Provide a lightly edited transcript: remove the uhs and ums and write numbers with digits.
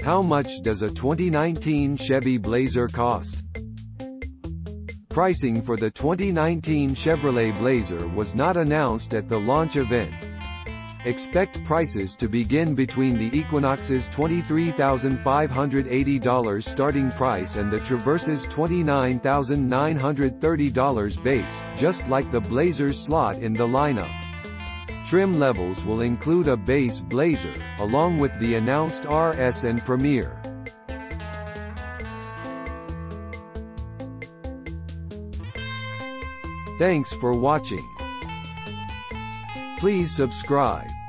How much does a 2019 Chevy Blazer cost? Pricing for the 2019 Chevrolet Blazer was not announced at the launch event. Expect prices to begin between the Equinox's $23,580 starting price and the Traverse's $29,930 base, just like the Blazer's slot in the lineup. Trim levels will include a base Blazer, along with the announced RS and Premier. Thanks for watching. Please subscribe.